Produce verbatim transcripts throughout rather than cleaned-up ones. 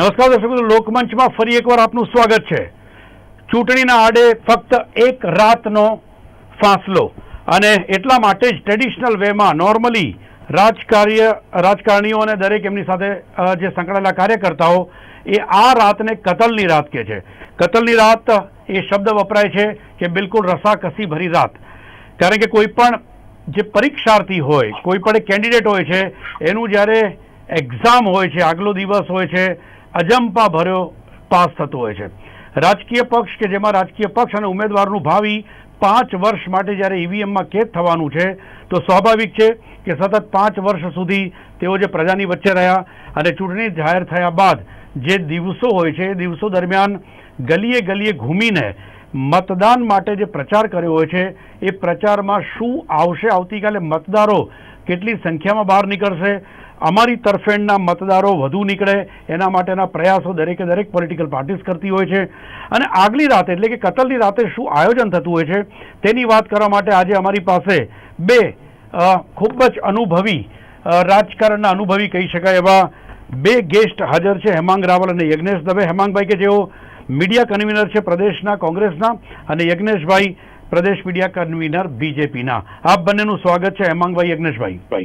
નમસ્કાર દર્શક મિત્રો, લોકમંચમાં ફરી એકવાર આપનું સ્વાગત છે। ચૂંટણીના આડે ફક્ત એક રાતનો ફાસલો અને એટલા માટે જ ટ્રેડિશનલ વેમાં નોર્મલી રાજકાર્ય રાજકારણીઓ અને દરેક એમની સાથે જે સંકળાયેલા કાર્યકર્તાઓ એ આ રાતને કતલની રાત કહે છે। કતલની રાત એ શબ્દ વપરાય છે કે બિલકુલ રસાકસી ભરી રાત, કારણ કે કોઈ પણ જે પરીક્ષાર્થી હોય, કોઈ પણ એક કેન્ડિડેટ હોય છે, એનું જ્યારે એક્ઝામ હોય છે, આગલો દિવસ હોય છે, અજંપા ભર્યો પાસ થતો હોય છે। રાજકીય પક્ષ કે જેમાં રાજકીય પક્ષ અને ઉમેદવારનું ભાવિ પાંચ વર્ષ માટે જ્યારે ઈવીએમમાં કેદ થવાનું છે, તો સ્વાભાવિક છે કે સતત પાંચ વર્ષ સુધી તેઓ જે પ્રજાની વચ્ચે રહ્યા અને ચૂંટણી જાહેર થયા બાદ જે દિવસો હોય છે એ દિવસો દરમિયાન ગલીએ ગલીએ ઘૂમીને મતદાન માટે જે પ્રચાર કર્યો હોય છે એ પ્રચારમાં શું આવશે, આવતીકાલે મતદારો કેટલી સંખ્યામાં બહાર નીકળશે, અમારી તરફેણના મતદારો વધુ નીકળે એના માટેના પ્રયાસો દરેકે દરેક પોલિટિકલ પાર્ટીઝ કરતી હોય છે। અને આગલી રાતે એટલે કે કતલની રાતે શું આયોજન થતું હોય છે તેની વાત કરવા માટે આજે અમારી પાસે બે ખૂબ જ અનુભવી રાજકારણના અનુભવી કહી શકાય એવા બે ગેસ્ટ હાજર છે, હેમાંગ રાવલ અને યજ્ઞેશ દવે। હેમાંગભાઈ કે જેઓ મીડિયા કન્વીનર છે પ્રદેશના કોંગ્રેસના અને યજ્ઞેશભાઈ પ્રદેશ મીડિયા કન્વીનર બીજેપીના। આપ બંનેનું સ્વાગત છે હેમાંગભાઈ, યજ્ઞેશભાઈ।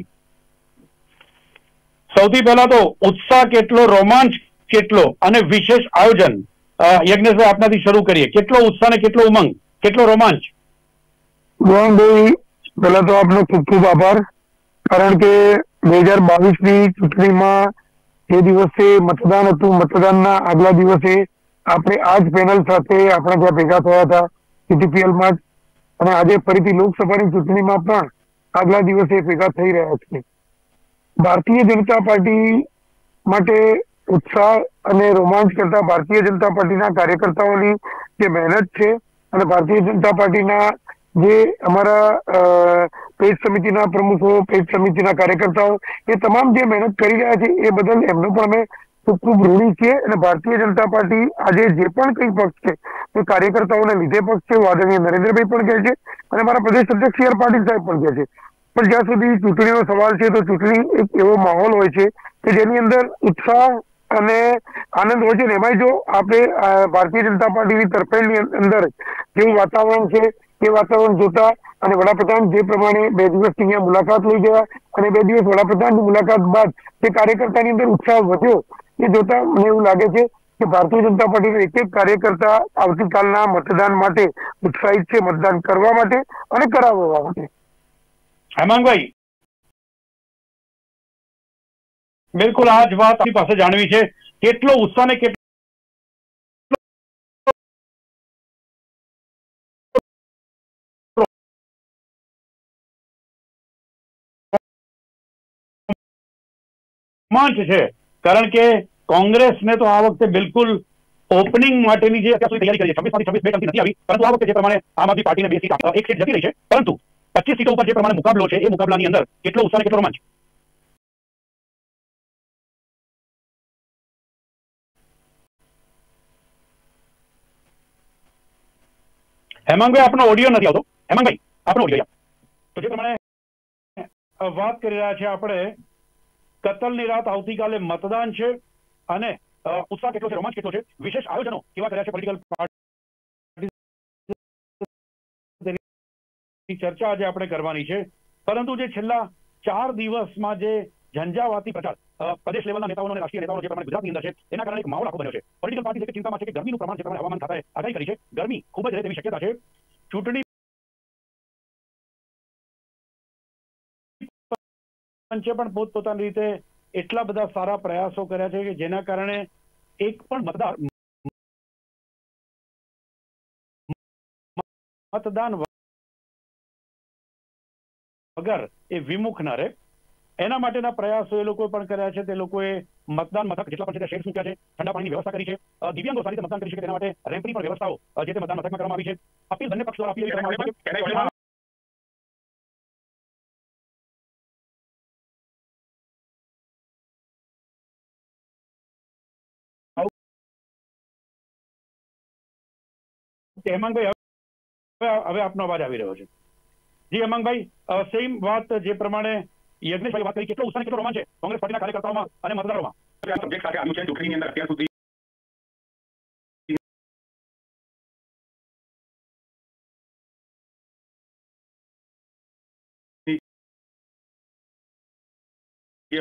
સૌથી પહેલા તો ઉત્સાહ કેટલો, રોમાંચ કેટલો અને વિશેષ આયોજન, યજ્ઞેશભાઈ આપનાથી શરૂ કરીએ। કેટલો ઉત્સાહ ને કેટલો ઉમંગ, કેટલો રોમાંચ? ભાઈ પહેલા તો આપનો ખૂબ ખૂબ આભાર, કારણ કે બે હજાર બાવીસ ની ચૂંટણીમાં જે દિવસે મતદાન હતું, મતદાનના આગલા દિવસે આપણે આ જ પેનલ સાથે આપણે ત્યાં ભેગા થયા હતા સીટીપીએલમાં જ, અને આજે ફરીથી લોકસભાની ચૂંટણીમાં પણ આગલા દિવસે ભેગા થઈ રહ્યા છે। ભારતીય જનતા પાર્ટી માટે ઉત્સાહ અને રોમાંચ કરતા ભારતીય જનતા પાર્ટીના કાર્યકર્તાઓની જે મહેનત છે અને ભારતીય જનતા પાર્ટીના જે અમારા પેજ સમિતિના પ્રમુખો, પેજ સમિતિના કાર્યકર્તાઓ એ તમામ જે મહેનત કરી રહ્યા છે એ બદલ એમનો પણ અમે ખૂબ ખૂબ ઋણી છીએ। અને ભારતીય જનતા પાર્ટી આજે જે પણ કંઈ પક્ષ છે એ કાર્યકર્તાઓને લીધે પક્ષ છે, આદરણીય નરેન્દ્રભાઈ પણ કહે છે અને અમારા પ્રદેશ અધ્યક્ષ સી આર પાટીલ સાહેબ પણ કહે છે। પણ જ્યાં સુધી ચૂંટણીનો સવાલ છે તો ચૂંટણી એક એવો માહોલ હોય છે કે જેની અંદર ઉત્સાહ અને આનંદ હોય છે। ને એમાંય જો આપણે ભારતીય જનતા પાર્ટીની તરફેણની અંદર જેવું વાતાવરણ છે એ વાતાવરણ જોતા અને વડાપ્રધાન જે પ્રમાણે બે દિવસની અહીંયા મુલાકાત લઈ ગયા અને બે દિવસ વડાપ્રધાનની મુલાકાત બાદ જે કાર્યકર્તાની અંદર ઉત્સાહ વધ્યો એ જોતા મને એવું લાગે છે કે ભારતીય જનતા પાર્ટીનો એક એક કાર્યકર્તા આવતીકાલના મતદાન માટે ઉત્સાહિત છે, મતદાન કરવા માટે અને કરાવવા માટે। હેમાંગભાઈ, બિલકુલ આ જ વાત આપણી પાસે જાણવી છે, કેટલો ઉત્સાહ ને કેટલો રોમાંચ છે, કારણ કે કોંગ્રેસને તો આ વખતે બિલકુલ ઓપનિંગ માટેની જે અત્યાર સુધી તૈયારી કરી છે, છવ્વીસ માંથી છવ્વીસ બે નથી આવી, પરંતુ આ વખતે જે પ્રમાણે આમ આદમી પાર્ટીને બે સીટ એક સીટ જતી રહી છે, પરંતુ પચીસ સીટો ઉપર જે પ્રમાણે મુકાબલો છે એ મુકાબલાની અંદર કેટલો ઉત્સાહ કેટલો રોમાંચ? હેમાંગભાઈ આપનો ઓડિયો નથી આવતો। હેમાંગભાઈ આપનો ઓડિયો, તો જે પ્રમાણે વાત કરી રહ્યા છે આપણે, કતલની રાત આવતીકાલે મતદાન છે અને ઉત્સાહ કેટલો છે, રોમાંચ કેટલો છે, વિશેષ આયોજનો કેવા કર્યા છે પોલિટિકલ પાર્ટી, ચર્ચા આજે આપણે કરવાની છે। પરંતુ જે છેલ્લા ચાર દિવસમાં જે ઝંઝાવાતી પ્રચાર પ્રદેશ લેવલના નેતાઓનો અને રાષ્ટ્રીય નેતાઓનો જે પ્રમાણે ગુજરાતની અંદર છે એના કારણે એક માહોલ આખો બન્યો છે। પોલિટિકલ પાર્ટી ચિંતામાં છે કે ગરમીનું પ્રમાણ જે પ્રમાણે હવામાન ખાતાએ આગાહી કરી છે, ગરમી ખૂબ જ રહે તેવી શક્યતા છે। ચૂંટણી પંચે પણ પોતપોતાની રીતે એટલા બધા સારા પ્રયાસો કર્યા છે કે જેના કારણે એક પણ મતદાર મતદાન વગર એ વિમુખ ન રહે એના માટેના પ્રયાસો એ લોકોએ પણ કર્યા છે। તે લોકોએ મતદાન મથક જેટલા પણ છે શેડ્સ મૂક્યા છે, ઠંડા પાણીની વ્યવસ્થા કરી છે, દિવ્યાંગો સારી રીતે મતદાન કરી શકે તેના માટે રેમ્પની પણ વ્યવસ્થાઓ જે તે મતદાન મથકમાં કરવામાં આવી છે। અપીલ બંને પક્ષ દ્વારા અપીલ કરવામાં આવી છે। હેમાંગભાઈ હવે આપનો અવાજ આવી રહ્યો છે? જી હેમાંગભાઈ, સેમ વાત જે પ્રમાણે યજ્ઞેશભાઈ વાત કરી, કેટલો ઉત્સાહ કેટલો રોમાંચ છે કોંગ્રેસ પાર્ટીના કાર્યકર્તાઓમાં અને મતદારોમાં? સબ્જેક્ટ સાથે આવ્યું છે ચૂંટણીની અંદર અત્યાર સુધી જે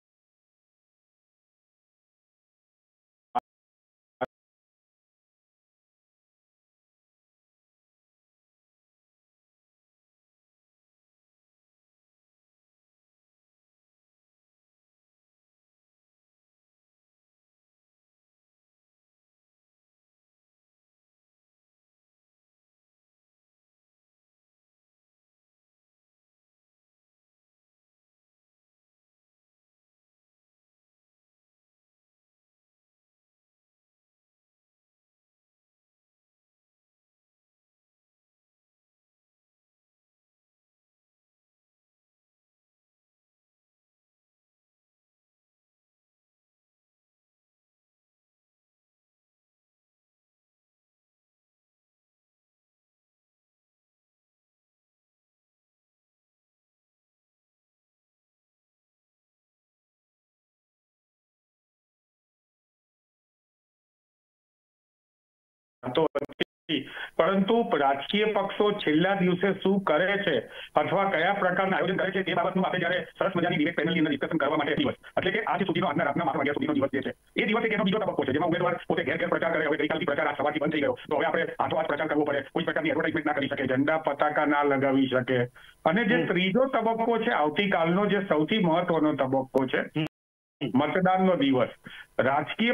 તો પરંતુ રાજકીય પક્ષો છેલ્લા દિવસે શું કરે છે અથવા કયા પ્રકારના આયોજન કરે છે તે બાબતનું આપણે જ્યારે સરસ મજાની ડિબેટ પેનલની અંદર ડિસ્કશન કરવા માટે દિવસ એટલે કે આજ સુધીનો આજના રાતના બાર વાગ્યા સુધીનો દિવસ જે છે એ દિવસે એનો બીજો તબક્કો છે જેમાં ઉમેદવાર પોતે ઘેર ઘેર પ્રચાર કરે. હવે ગઈકાલથી પ્રચાર આ સવારથી બંધ થઈ ગયો તો હવે આપણે હાથો હાથ પ્રચાર કરવો પડે, કોઈ પ્રકારની એડવર્ટાઇઝમેન્ટ ના કરી શકે, ઝંડા પતાકા ના લગાવી શકે. અને જે ત્રીજો તબક્કો છે આવતીકાલનો જે સૌથી મહત્વનો તબક્કો છે મતદાનનો દિવસ, રાજકીય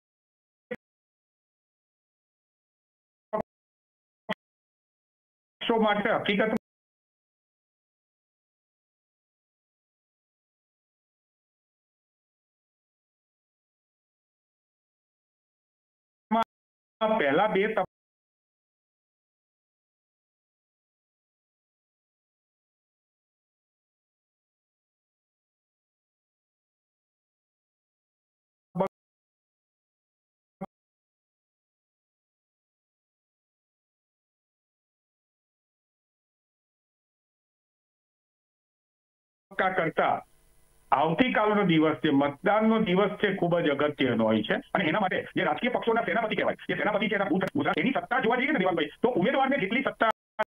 માટે હકીકત પહેલા બે કરતા આવતીકાલનો દિવસ જે મતદાનનો દિવસ છે ખૂબ જ અગત્યનો હોય છે. અને એના માટે જે રાજકીય પક્ષોના સેનાપતિ કહેવાય, જે સેનાપતિ છે એના બૂથ ગુજરાત એની સત્તા જોવા જઈએ ને દેવાનભાઈ, તો ઉમેદવારને જેટલી સત્તા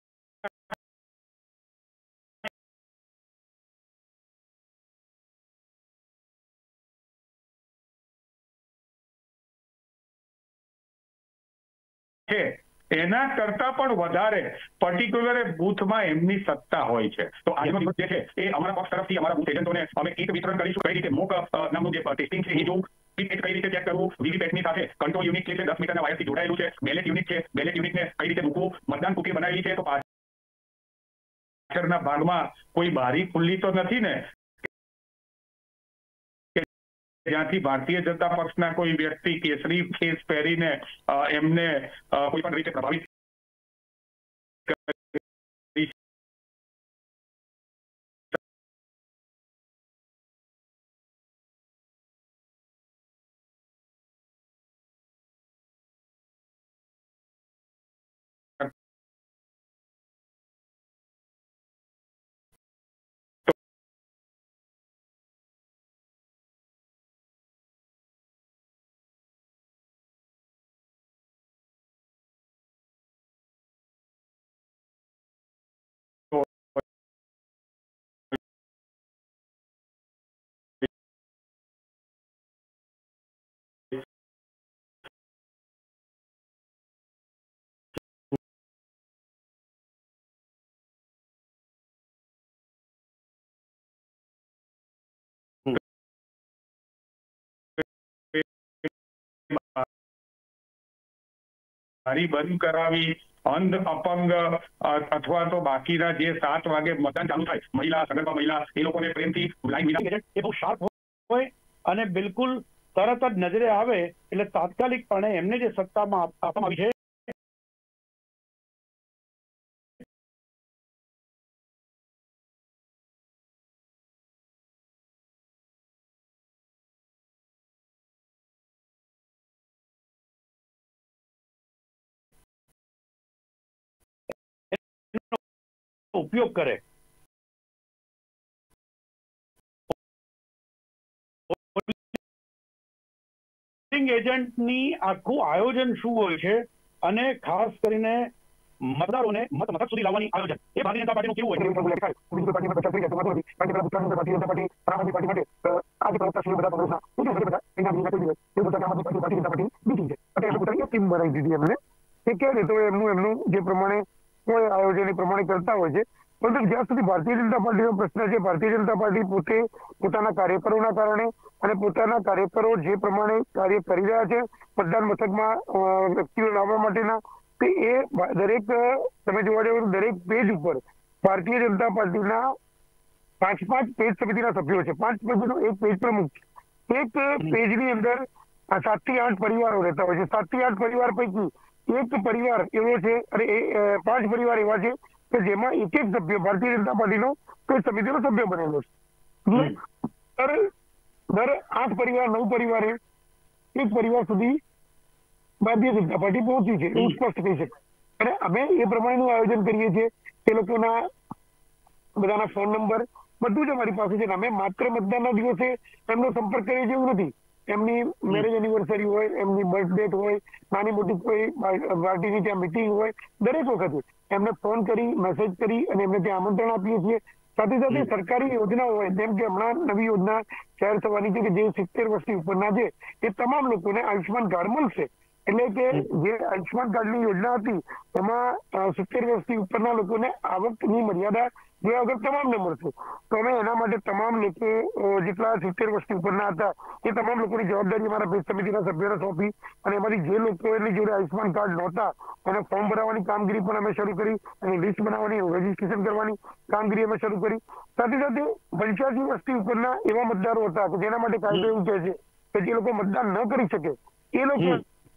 છે એના કરતા પણ વધારે પર્ટિક્યુલર બૂથમાં એમની સત્તા હોય છે. તો આજનો દિવસ જે છે એ અમારા પક્ષ તરફથી અમારા બૂથ એજન્ટોને અમે કીટ વિતરણ કરીશું. કઈ રીતે મોક નામનું જે ટેસ્ટિંગ છે એ જોવું, કઈ રીતે ચેક કરવું, વીવીપેટની સાથે કંટ્રોલ યુનિટ છે દસ મીટરના વાયરથી જોડાયેલું છે, બેલેટ યુનિટ છે, બેલેટ યુનિટને કઈ રીતે મૂકવું, મતદાન કુકી બનાવેલી છે તો પાછળના ભાગમાં કોઈ બારી ખુલ્લી તો નથી ને જ્યાંથી ભારતીય જનતા પક્ષના કોઈ વ્યક્તિ કેસરી ખેસ પહેરીને એમને કોઈ પણ રીતે પ્રભાવિત બારી બંધ કરાવી અંધ અપંગ અથવા તો બાકીના જે સાત વાગે મતદાન ચાલુ થાય મહિલા સગર્ભા મહિલા એ લોકોને પ્રેમથી લાઈન વિના એ બહુ શાર્પ હોય અને બિલકુલ તરત જ નજરે આવે એટલે તાત્કાલિકપણે એમને જે સત્તામાં આપવામાં આવી છે ઉપયોગ કરે. એજન્ટની આખું આયોજન શું હોય છે અને ખાસ કરીને મતદારોને મત મથક સુધી લાવવાની આયોજન એ ભારતીય જનતા પાર્ટીનું કેવું હોય ટીમ બનાવી દીધી એમને એ ક્યારે તો એમનું એમનું જે પ્રમાણે કોઈ આયોજન એ પ્રમાણે કરતા હોય છે. પરંતુ જ્યાં સુધી ભારતીય જનતા પાર્ટીનો પ્રશ્ન છે, ભારતીય જનતા પાર્ટી પોતે પોતાના કાર્યકરોના કારણે અને પોતાના કાર્યકરો જે પ્રમાણે કાર્ય કરી રહ્યા છે મતદાન મથકમાં વ્યક્તિઓ લાવવા માટેના, તે એ દરેક તમે જોવા જાવ દરેક પેજ ઉપર ભારતીય જનતા પાર્ટીના પાંચ પાંચ પેજ સમિતિના સભ્યો છે. પાંચ પેજનો એક પેજ પ્રમુખ છે. એક પેજની અંદર સાત થી આઠ પરિવારો રહેતા હોય છે. સાત થી આઠ પરિવાર પૈકી એક પરિવાર એવો છે અને પાંચ પરિવાર એવા છે કે જેમાં એક એક સભ્ય ભારતીય જનતા પાર્ટીનો પેજ સમિતિનો સભ્ય બનેલો છે. દર આઠ પરિવાર નવ પરિવારે એક પરિવાર સુધી ભારતીય જનતા પાર્ટી પહોંચી છે એવું સ્પષ્ટ કહી શકાય. અને અમે એ પ્રમાણેનું આયોજન કરીએ છીએ. એ લોકોના બધાના ફોન નંબર બધું જ અમારી પાસે છે. અમે માત્ર મતદાનના દિવસે એમનો સંપર્ક કરીએ છીએ એવું નથી. એમની મેરેજ એનિવર્સરી હોય, એમની બર્થડેટ હોય, નાની મોટી કોઈ પાર્ટીની ત્યાં મિટિંગ હોય, દરેક વખતે એમને ફોન કરી મેસેજ કરી અને એમને ત્યાં આમંત્રણ આપીએ છીએ. સાથે સાથે સરકારી યોજનાઓ હોય, જેમ કે હમણાં નવી યોજના જાહેર થવાની છે કે જે સિત્તેર વર્ષથી ઉપરના છે એ તમામ લોકોને આયુષ્યમાન કાર્ડ મળશે. એટલે કે જે આયુષ્યમાન કાર્ડની યોજના હતી એમાં સિત્તેર વર્ષથી ઉપરના લોકોને આવકની મર્યાદા જોયા વગર તમામને મળશે. તો અમે એના માટે તમામ લોકો જેટલા સિત્તેર વર્ષથી ઉપરના હતા એ તમામ લોકોની જવાબદારી અમારા પેજ સમિતિના સભ્યોને સોંપી અને એમાંથી જે લોકોની જોડે આયુષ્યમાન કાર્ડ નહોતા અને ફોર્મ ભરાવવાની કામગીરી પણ અમે શરૂ કરી અને લિસ્ટ બનાવવાની, રજીસ્ટ્રેશન કરવાની કામગીરી અમે શરૂ કરી. સાથે સાથે પંચ્યાસી વર્ષથી ઉપરના એવા મતદારો હતા કે જેના માટે કાયદો એવું કહે છે કે જે લોકો મતદાન ન કરી શકે એ લોકો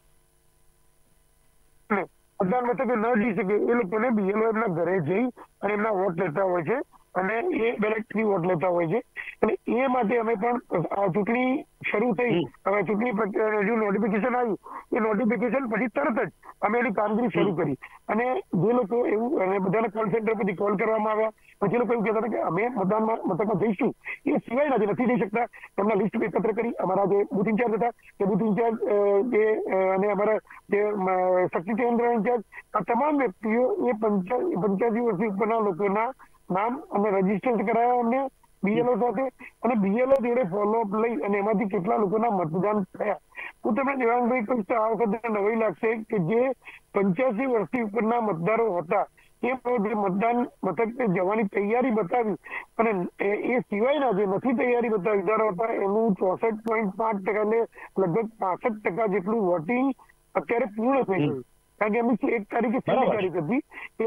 મતદાન મથકે ન જઈ શકે એ લોકોને બીએલઓ એમના ઘરે જઈ અને એમના વોટ લેતા હોય છે અને એ બેલેટથી વોટ લેતા હોય છે. અને એ માટે અમે પણ ચૂંટણી શરૂ થઈ, હવે ચૂંટણી જે નોટિફિકેશન આવ્યું એ નોટિફિકેશન પછી તરત જ અમે એની કામગીરી શરૂ કરી. અને જે લોકો એવું અને બધાના કોલ સેન્ટર પરથી કોલ કરવામાં આવ્યા, પછી લોકો એવું કહેતા હતા કે અમે મતદાન મથકમાં જઈશું, એ સિવાયના જે નથી જઈ શકતા એમના લિસ્ટ એકત્ર કરી અમારા જે બુથ ઇન્ચાર્જ હતા એ બુથ ઇન્ચાર્જ જે અને અમારા જે શક્તિ કેન્દ્ર ઇન્ચાર્જ આ તમામ વ્યક્તિઓ એ પંચ્યાસી વર્ષથી ઉપરના લોકોના નામ અને રજીસ્ટર કરાયા અમને બીએલઓ સાથે અને બીએલઓ જોડે ફોલોઅપ લઈ અને એમાંથી કેટલા લોકોના મતદાન થયા. હું તમને દેવાંગભાઈ કહીશ તો આ વખતે નવાઈ લાગશે કે જે પંચ્યાસી વર્ષથી ઉપરના મતદારો હતા એ જે મતદાન મથકે જવાની તૈયારી બતાવી અને એ સિવાયના જે નથી તૈયારી બતાવી વિચારો હતા એનું ચોસઠ પોઈન્ટ પાંચ ટકા ને લગભગ પાસઠ ટકા જેટલું વોટિંગ અત્યારે પૂર્ણ થઈ ગયું. કારણ કે એમની એક તારીખે છેલ્લી તારીખ હતી એ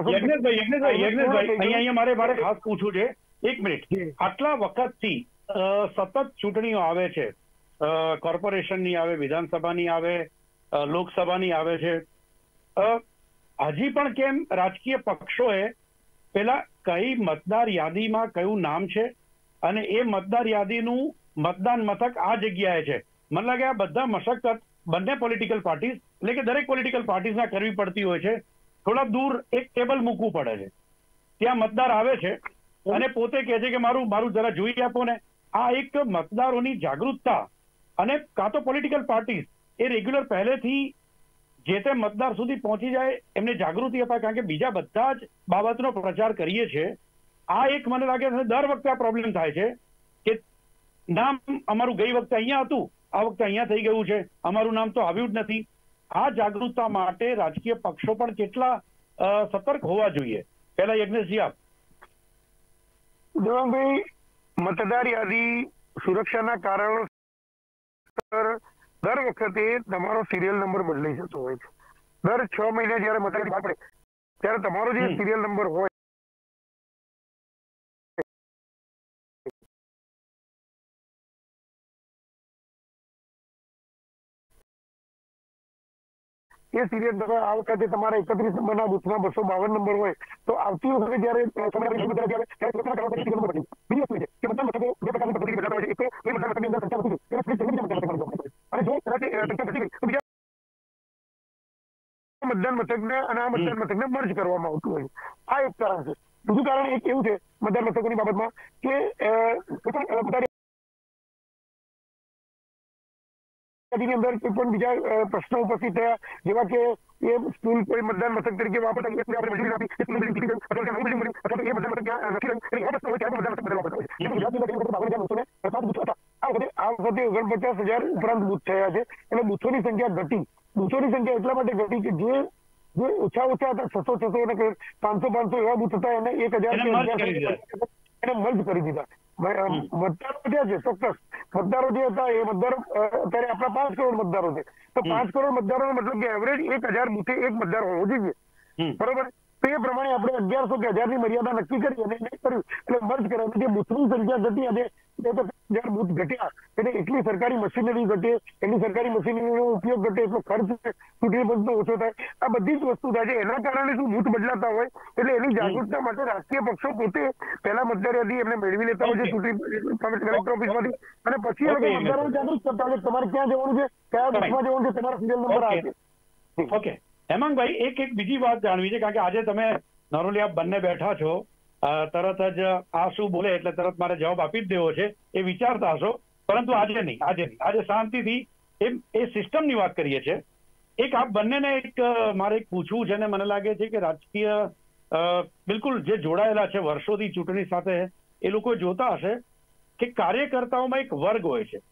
અહીંયા મારે મારે ખાસ પૂછવું છે, એક મિનિટ. આટલા વખતથી સતત ચૂંટણીઓ આવે છે, કોર્પોરેશનની આવે, વિધાનસભાની આવે, લોકસભાની આવે છે, હજી પણ કેમ રાજકીય પક્ષોએ પેલા કઈ મતદાર યાદીમાં કયું નામ છે અને એ મતદાર યાદીનું મતદાન મથક આ જગ્યાએ છે, મને લાગે આ બધા મશક્કત બંને પોલિટિકલ પાર્ટીઝ એટલે કે દરેક પોલિટિકલ પાર્ટીઝના કરવી પડતી હોય છે. થોડા દૂર એક ટેબલ મૂકવું પડે છે, ત્યાં મતદાર આવે છે અને પોતે કહે છે કે મારું મારું જરા જોઈ આપો ને. આ એક મતદારોની જાગૃતતા અને કાં તો પોલિટિકલ પાર્ટીઝ એ રેગ્યુલર પહેલેથી જે તે મતદાર સુધી પહોંચી જાય એમને જાગૃતિ અપાય, કારણ કે બીજા બધા જ બાબતનો પ્રચાર કરીએ છીએ. આ એક મને લાગે છે દર વખતે આ પ્રોબ્લેમ થાય છે કે નામ અમારું ગઈ વખતે અહીંયા હતું, આ વખતે અહીંયા થઈ ગયું છે, અમારું નામ તો આવ્યું જ નથી. આ જાગૃતતા માટે રાજકીય પક્ષો પણ કેટલા સતર્ક હોવા જોઈએ? પહેલા યજ્ઞેશજી આપ. દેવાંગભાઈ, મતદાર યાદી સુરક્ષાના કારણોસર દર વખતે તમારો સિરિયલ નંબર બદલાઈ જતો હોય છે. દર છ મહિને જયારે મતદાર યાદી પડે ત્યારે તમારો જે સિરિયલ નંબર હોય એ સિરિયલ નંબર આ વખતે તમારા એકત્રીસ નંબરના બુથમાં બસો બાવન નંબર હોય તો આવતી વખતે જયારે મતદાન મથકને અને આ મતદાન મથકને મર્જ કરવામાં આવતું હોય. આ એક કારણ છે. બીજું કારણ એક એવું છે મતદાન મથકોની બાબતમાં કે ની અંદર કોઈ પણ બીજા પ્રશ્નો ઉપસ્થિત થયા, જેવા કે એ સ્કૂલ કોઈ મતદાન મથક તરીકે વાપરતા આ વખતે ઓગણપચાસ હજાર ઉપરાંત બૂથ થયા છે અને બૂથોની સંખ્યા ઘટી. બૂથોની સંખ્યા એટલા માટે ઘટી કે જે જે ઓછા ઓછા હતા છસો છસો અને પાંચસો પાંચસો એવા બૂથ હતા એને એક હજાર એને મર્જ કરી દીધા. મતદારો વધ્યા છે ચોક્કસ, મતદારો જે હતા એ મતદારો અત્યારે આપણા પાંચ કરોડ મતદારો છે, તો પાંચ કરોડ મતદારો મતલબ કે એવરેજ એક હજાર બુથે એક મતદાર હોવો જોઈએ, બરોબર. તો એ પ્રમાણે આપણે અગિયારસો કે હજાર ની મર્યાદા નક્કી કરી અને નહીં કર્યું એટલે મર્જ કર્યા. જે બુથની સંખ્યા ઘટી અને હજાર બુથ ઘટ્યા એટલે એટલી સરકારી મશીનરી ઘટે, એટલી સરકારી મશીનરીનો ઉપયોગ ઘટે, એટલો ખર્ચ ચૂંટણી પંચનો ઓછો થાય. આ બધી જ વસ્તુ થાય છે. એના કારણે શું બુથ બદલાતા હોય એટલે એની જાગૃતતા માટે રાજકીય પક્ષો પોતે પહેલા મતદાર યાદી એમને મેળવી લેતા હોય છે ચૂંટણી કલેક્ટર ઓફિસમાંથી, અને પછી એ લોકો મતદારો જાગૃત કરતા હોય તમારે ક્યાં જવાનું છે, કયા બુથમાં જવાનું છે, તમારા સિરિયલ નંબર આ છે. ઓકે હેમાંગભાઈ, એક એક બીજી વાત જાણવી છે, કારણ કે આજે તમે નરોલિયા બંને બેઠા છો, તરત જ આ શું બોલે એટલે તરત મારે જવાબ આપી જ દેવો છે એ વિચારતા હશો, પરંતુ આજે નહીં, આજે નહીં, આજે શાંતિથી એ એ સિસ્ટમની વાત કરીએ છીએ. એક આપ બંનેને એક મારે એક પૂછવું છે ને મને લાગે છે કે રાજકીય બિલકુલ જે જોડાયેલા છે વર્ષોથી ચૂંટણી સાથે એ લોકો જોતા હશે કે કાર્યકર્તાઓમાં એક વર્ગ હોય છે.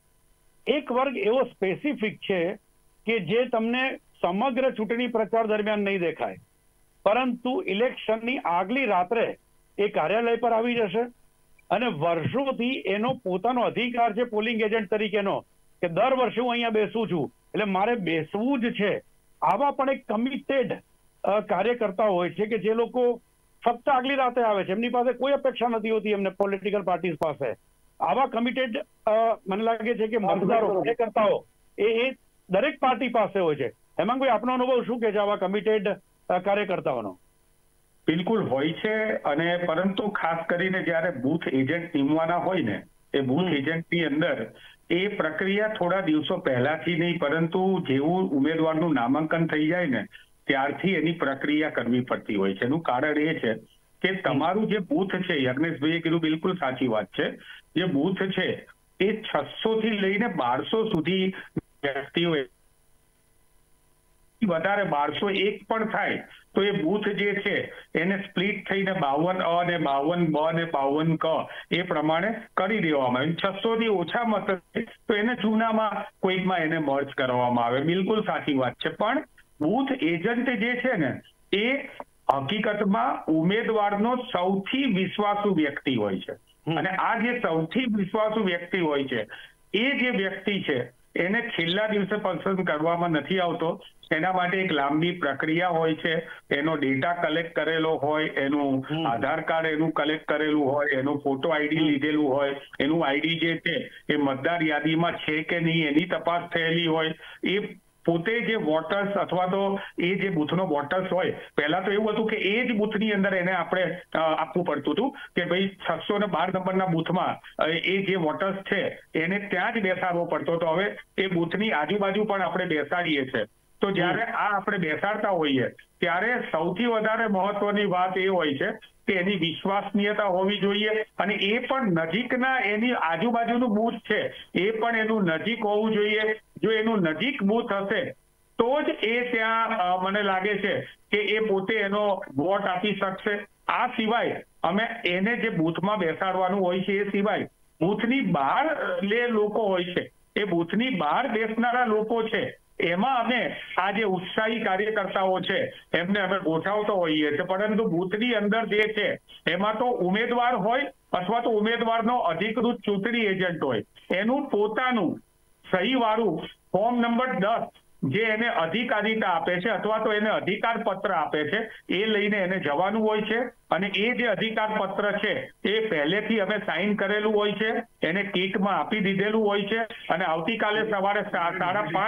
એક વર્ગ એવો સ્પેસિફિક છે કે જે તમને સમગ્ર ચૂંટણી પ્રચાર દરમિયાન નહીં દેખાય, પરંતુ ઇલેક્શનની આગલી રાત્રે એ કાર્યાલય પર આવી જશે અને વર્ષોથી એનો પોતાનો અધિકાર છે પોલિંગ એજન્ટ તરીકેનો કે દર વર્ષે હું અહીંયા બેસું છું એટલે મારે બેસવું જ છે. આવા પણ એક કમિટેડ કાર્યકર્તા હોય છે કે જે લોકો ફક્ત આગલી રાતે આવે છે, એમની પાસે કોઈ અપેક્ષા નથી હોતી એમને પોલિટિકલ પાર્ટીઝ પાસે. આવા કમિટેડ મને લાગે છે કે મતદારો કાર્યકર્તાઓ એ એ દરેક પાર્ટી પાસે હોય છે. હેમાંગભાઈ, આપનો અનુભવ શું કે છે આવા કમિટેડ કાર્યકર્તાઓનો? બિલકુલ હોય છે, અને પરંતુ ખાસ કરીને જયારે બૂથ એજન્ટ નીમવાના હોય ને એ બૂથ એજન્ટની અંદર એ પ્રક્રિયા થોડા દિવસો પહેલાથી નહીં, પરંતુ જેવું ઉમેદવારનું નામાંકન થઈ જાય ને ત્યારથી એની પ્રક્રિયા કરવી પડતી હોય છે. એનું કારણ એ છે કે તમારું જે બૂથ છે, યજ્ઞેશભાઈએ કીધું બિલકુલ સાચી વાત છે, જે બૂથ છે એ છસો થી લઈને બારસો સુધી વ્યક્તિઓ વધારે બારસો એક પણ થાય તો એ બૂથ જે છે એને સ્પ્લિટ થઈને બાવન અ ને બાવન બ ને બાવન ક એ પ્રમાણે કરી દેવામાં આવે. છસો થી ઓછા મત તો એને જૂનામાં કોઈકમાં એને મર્જ કરવામાં આવે. બિલકુલ સાચી વાત છે. પણ બૂથ એજન્ટ જે છે ને એ હકીકતમાં ઉમેદવારનો સૌથી વિશ્વાસુ વ્યક્તિ હોય છે, અને આ જે સૌથી વિશ્વાસુ વ્યક્તિ હોય છે એ જે વ્યક્તિ છે એને છેલ્લા દિવસે પસંદ કરવામાં નથી આવતો. એના માટે એક લાંબી પ્રક્રિયા હોય છે. એનો ડેટા કલેક્ટ કરેલો હોય, એનું આધાર કાર્ડ એનું કલેક્ટ કરેલું હોય, એનો ફોટો આઈડી લીધેલું હોય, એનું આઈડી જે છે એ મતદાર યાદીમાં છે કે નહીં એની તપાસ થયેલી હોય. એ પોતે જે વોટર્સ અથવા તો એ જે બૂથનો વોટર્સ હોય, પહેલા તો એવું હતું કે એ જ બૂથની અંદર એને આપણે આપવું પડતું હતું કે ભાઈ છસો ને બાર નંબરના બૂથમાં એ જે વોટર્સ છે એને ત્યાં જ બેસાડવો પડતો હતો. હવે એ બૂથની આજુબાજુ પણ આપણે બેસાડીએ છીએ. તો જયારે આ આપણે બેસાડતા હોઈએ ત્યારે સૌથી વધારે મહત્વની વાત એ હોય છે કે એની વિશ્વસનીયતા હોવી જોઈએ, અને એ પણ નજીકના એની આજુબાજુનું બૂથ છે એ પણ એનું નજીક હોવું જોઈએ. જો એનું નજીક બૂથ હશે તો જ એ ત્યાં મને લાગે છે કે એ પોતે એનો વોટ આપી શકશે. આ સિવાય અમે એને જે બૂથમાં બેસાડવાનું હોય છે એ સિવાય બૂથની બહાર જે લોકો હોય છે એ બૂથની બહાર બેસનારા લોકો છે એમાં અમે આ જે ઉત્સાહી કાર્યકર્તાઓ છે એમને અમે ગોઠવતો હોઈએ છીએ. પરંતુ બૂથની અંદર જે છે એમાં તો ઉમેદવાર હોય અથવા તો ઉમેદવારનો અધિકૃત ચૂંટણી એજન્ટ હોય, એનું પોતાનું સહી વાળું ફોર્મ નંબર દસ જે એને અધિકારીતા આપે છે અથવા તો એને અધિકાર પત્ર આપે છે એ લઈને એને જવાનું હોય છે. અને એ જે અધિકાર પત્ર છે એ પહેલેથી અમે સાઇન કરેલું હોય છે, એને કીટમાં આપી દીધેલું હોય છે, અને આવતીકાલે સવારે સાડા પાંચ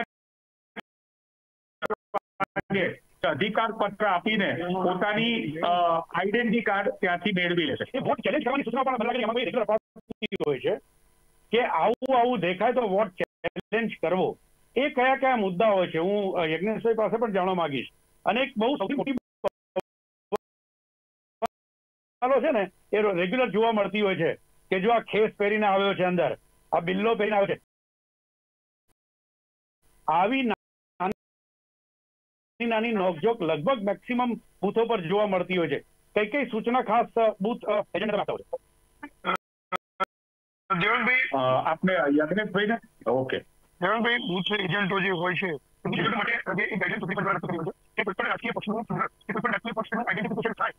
અધિકાર પત્ર આપીને પોતાની આઈડેન્ટિટી કાર્ડ ત્યાંથી મેળવી લેશે. વોટ ચેલેન્જ કરવાની સૂચના પણ મને લાગે હોય છે કે આવું આવું દેખાય તો વોટ ચેલેન્જ કરવો. એ કયા કયા મુદ્દા હોય છે હું યજ્ઞેશભાઈ પાસે પણ જાણવા માંગીશ. અને એક બહુ સૌથી મોટી છે ને એ રેગ્યુલર જોવા મળતી હોય છે કે જો આ ખેસ પહેરીને આવ્યો છે, અંદર આ બિલ્લો પહેરીને આવ્યો છે, આવી નાની નાની નોકઝોક લગભગ મેક્સિમમ બૂથો પર જોવા મળતી હોય છે. કઈ કઈ સૂચના ખાસ બૂથ એજન્ટ આપતા હોય? દેવનભાઈ આપને યજ્ઞેશભાઈ ને ઓકે દેવનભાઈ બૂથ એજન્ટો જે હોય છે રાજકીય પક્ષનું રાજકીય પક્ષનું આઈડેન્ટિફિકેશન થાય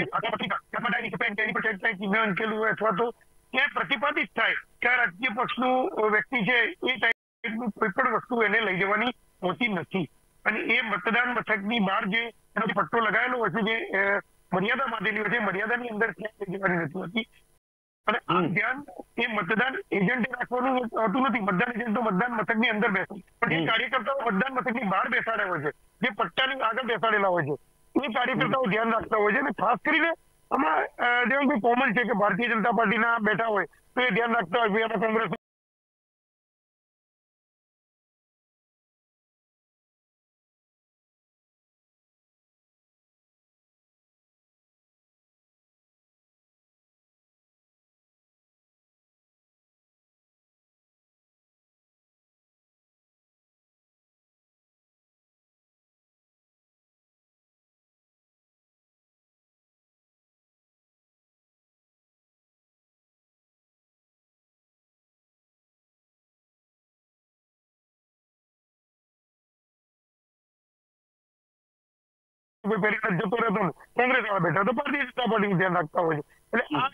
અથવા તો એ પ્રતિપાદિત થાય કે આ રાજકીય પક્ષનું વ્યક્તિ છે એ ટાઈપનું કોઈ પણ વસ્તુ એને લઈ જવાની હોતી નથી. અને એ મતદાન મથકની બહાર જે એનો પટ્ટો લગાવેલો હોય છે, જે મર્યાદા બાંધેલી હોય છે, મર્યાદાની અંદર ક્યાંય લઈ જવાની નથી હોતી. અને આ ધ્યાન એ મતદાન એજન્ટે રાખવાનું હોતું નથી. મતદાન એજન્ટ તો મતદાન મથકની અંદર બેસે, પણ એ કાર્યકર્તાઓ મતદાન મથકની બહાર બેસાડ્યા હોય છે, જે પટ્ટાની આગળ બેસાડેલા હોય છે, એ કાર્યકર્તાઓ ધ્યાન રાખતા હોય છે. અને ખાસ કરીને આમાં દેવનભાઈ કોમન છે કે ભારતીય જનતા પાર્ટીના બેઠા હોય તો એ ધ્યાન રાખતા હોય ભાઈ આમાં કોંગ્રેસ પેરી જતો રહેતો ને કોંગ્રેસ વાળા બેઠા તો ભારતીય જનતા પાર્ટીનું ધ્યાન રાખતા હોય છે. એટલે આ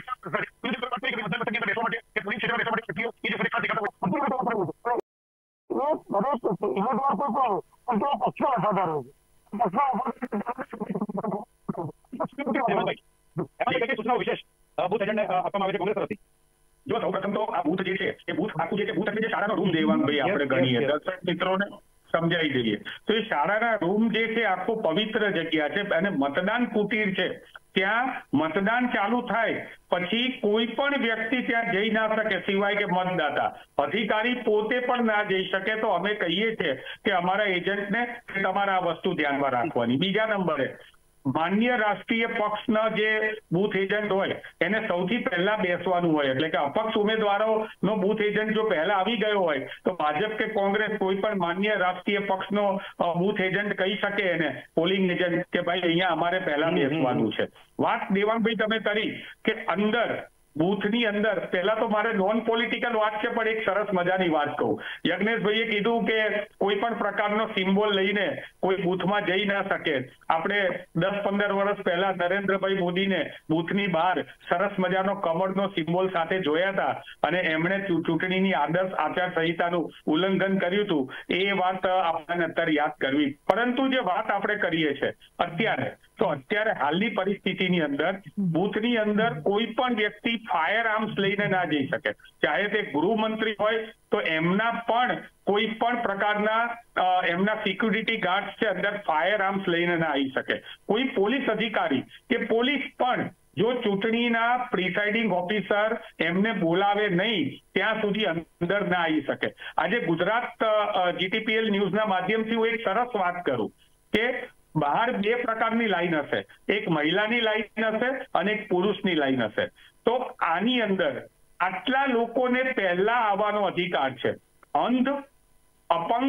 જો સૌ પ્રથમ તો આ બૂથ જે છે એ બૂથ આખું જે છે બૂથ એટલે જે શાળાનો રૂમ દેવાનું ભાઈ આપણે ગણીએ દર્શક મિત્રોને સમજાઈ દઈએ તો એ શાળાના રૂમ જે છે આખો પવિત્ર જગ્યા છે અને મતદાન કુટીર છે. ત્યાં મતદાન ચાલુ થાય પછી કોઈ પણ વ્યક્તિ ત્યાં જઈ ના શકે સિવાય કે મતદાતા. અધિકારી પોતે પણ ના જઈ શકે. તો અમે કહીએ છીએ કે અમારા એજન્ટને તમારા આ વસ્તુ ધ્યાનમાં રાખવાની. બીજા નંબરે માન્ય રાષ્ટ્રીય પક્ષના જે બૂથ એજન્ટ હોય એને સૌથી પહેલા બેસવાનું હોય. એટલે કે અપક્ષ ઉમેદવારોનો બૂથ એજન્ટ જો પહેલા આવી ગયો હોય તો ભાજપ કે કોંગ્રેસ કોઈ પણ માન્ય રાષ્ટ્રીય પક્ષનો બૂથ એજન્ટ કહી શકે એને પોલિંગ એજન્ટ કે ભાઈ અહીંયા અમારે પહેલા બેસવાનું છે. વાત દેવાંગભાઈ તમે કરી કે અંદર બૂથની અંદર પહેલા તો મારે નોન પોલિટિકલ વાત છે પણ એક સરસ મજાની વાત કહું. યજ્ઞેશભાઈએ કીધું કે કોઈ પણ પ્રકારનો સિમ્બોલ લઈને કોઈ બૂથમાં જઈ ના શકે. આપણે દસ પંદર વર્ષ પહેલા નરેન્દ્રભાઈ મોદીને બૂથની બહાર સરસ મજાનો કમળનો સિમ્બોલ સાથે જોયા હતા અને એમણે ચૂંટણીની આદર્શ આચારસંહિતાનું ઉલ્લંઘન કર્યું હતું. એ વાત આપણને અત્યારે યાદ કરવી. પરંતુ જે વાત આપણે કરીએ છીએ અત્યારે તો અત્યારે હાલની પરિસ્થિતિની અંદર બૂથની અંદર કોઈ પણ વ્યક્તિ ફાયર આર્મ્સ લઈને ના જઈ શકે. ચાહે તે ગૃહમંત્રી હોય તો એમના પણ કોઈ પણ પ્રકારના એમના સિક્યુરિટી ગાર્ડ્સ છે અંદર ફાયર આર્મ્સ લઈને ના આવી શકે. કોઈ પોલીસ અધિકારી કે પોલીસ પણ જો ચૂંટણીના પ્રિસાઇડિંગ ઓફિસર એમને બોલાવે નહીં ત્યાં સુધી અંદર ના આવી શકે. આજે ગુજરાત જીટીપીએલ ન્યૂઝના માધ્યમથી હું એક સરસ વાત કરું કે બહાર બે પ્રકારની લાઈન હશે. એક મહિલાની લાઈન હશે અને એક પુરુષની લાઈન હશે. તો આની અંદર આટલા લોકોને પહેલા આવવાનો અધિકાર છે. અંધ, અપંગ,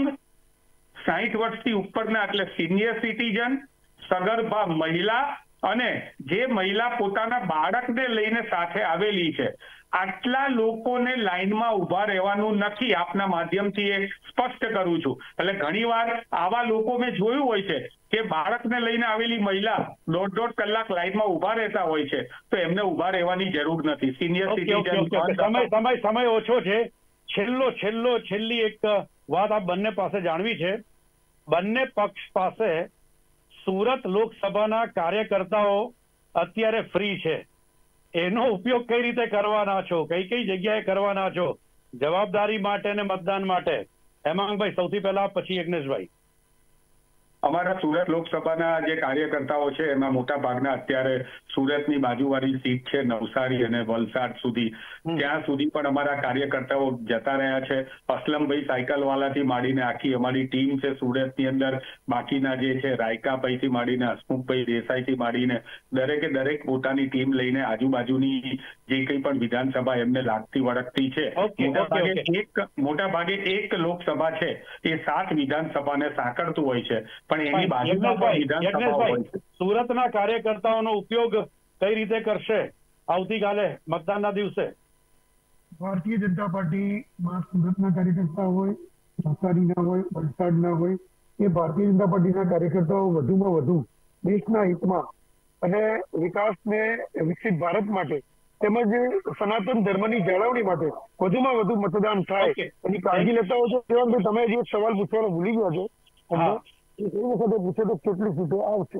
સાહીઠ વર્ષથી ઉપરના એટલે સિનિયર સિટીઝન, સગર્ભા મહિલા અને જે મહિલા પોતાના બાળકને લઈને સાથે આવેલી છે આટલા લોકોને લાઈનમાં ઉભા રહેવાનું નથી. આપના માધ્યમથી એ સ્પષ્ટ કરું છું. એટલે ઘણીવાર આવા લોકો મેં જોયું હોય છે કે બાળકને લઈને આવેલી મહિલા દોઢ દોઢ કલાક લાઈનમાં ઉભા રહેતા હોય છે તો એમને ઉભા રહેવાની જરૂર નથી. સિનિયર સિટીઝન સમય સમય સમય ઓછો છે. છેલ્લો છેલ્લો છેલ્લી એક વાત આ બંને પાસે જાણવી છે. બંને પક્ષ પાસે સુરત લોકસભાના કાર્યકર્તાઓ અત્યારે ફ્રી છે. એનો ઉપયોગ કઈ રીતે કરવાના છો, કઈ કઈ જગ્યાએ કરવાના છો, જવાબદારી માટે અને મતદાન માટે? હેમાંગભાઈ સૌથી પહેલા, પછી યજ્ઞેશભાઈ. અમારા સુરત લોકસભાના જે કાર્યકર્તાઓ છે એમાં મોટા ભાગના અત્યારે સુરતની બાજુવાળી સીટ છે નવસારી અને વલસાડ સુધી, ત્યાં સુધી પણ અમારા કાર્યકર્તાઓ જતા રહ્યા છે. અસલમભાઈ સાયકલવાલાથી માંડીને આખી અમારી ટીમ છે સુરતની અંદર, બાકીના જે છે રાયકાભાઈથી માંડીને હસમુખભાઈ દેસાઈથી માંડીને દરેકે દરેક પોતાની ટીમ લઈને આજુબાજુની જે કંઈ પણ વિધાનસભા એમને લાગતી વળગતી છે, મોટા ભાગે એક મોટા ભાગે એક લોકસભા છે એ સાત વિધાનસભાને સાંકળતું હોય છે, પણ એની બાજુમાં પણ વિધાનસભા હોય છે. સુરતના કાર્યકર્તાઓનો ઉપયોગ કઈ રીતે કરશે આવતીકાલે મતદાનના દિવસે? ભારતીય જનતા પાર્ટીમાં સુરતના કાર્યકર્તા હોય, નવસારીના હોય, વલસાડના હોય, એ ભારતીય જનતા પાર્ટીના કાર્યકર્તાઓ વધુમાં વધુ દેશના હિતમાં અને વિકાસને વિકસિત ભારત માટે તેમજ સનાતન ધર્મની જાળવણી માટે વધુમાં વધુ મતદાન થાય એની કાળજી લેતા હોય છે. દેવાંગભાઈ, તમે હજી એક સવાલ પૂછવાનો ભૂલી ગયા છો. એ વખતે પૂછે તો કેટલી સીટો આવશે?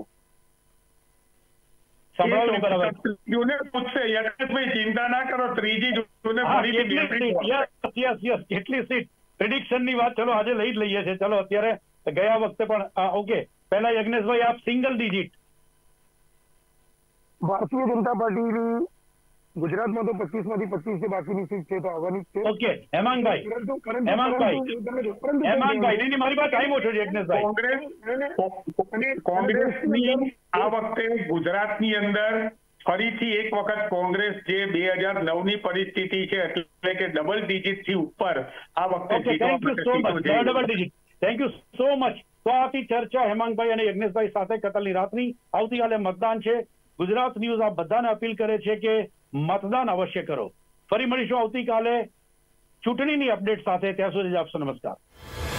ચિંતા ના કરો, ત્રીજી કેટલી સીટ પ્રિડિક્શન ની વાત ચલો આજે લઈ જ લઈએ છીએ. ચલો અત્યારે ગયા વખતે પણ ઓકે, પહેલા યજ્ઞેશભાઈ આપ સિંગલ ડિજિટ. ભારતીય જનતા પાર્ટીની ગુજરાતમાં તો પચીસ માંથી પચીસ છે, બાકીની સીટ છે તો આવવાની જ છે. ઓકે, હેમાંગભાઈ હેમાંગભાઈ હેમાંગભાઈ નહીં, મારી પાસે ટાઈમ ઓછો છે યજ્ઞેશભાઈ. કોંગ્રેસ કોંગ્રેસની આ વખતે ગુજરાતની અંદર ફરીથી એક વખત કોંગ્રેસ જે બે હજાર નવ ની પરિસ્થિતિ છે એટલે કે ડબલ ડિજિટ થી ઉપર આ વખતે double digit. Thank you so much. તો આથી ચર્ચા હેમાંગભાઈ અને યજ્ઞેશભાઈ સાથે કતલની રાતની. આવતીકાલે મતદાન છે. ગુજરાત ન્યૂઝ આ બધાને અપીલ કરે છે કે મતદાન અવશ્ય કરો. ફરી મળીશું આવતીકાલે ચૂંટણીની અપડેટ સાથે. ત્યાં સુધી આપશો નમસ્કાર.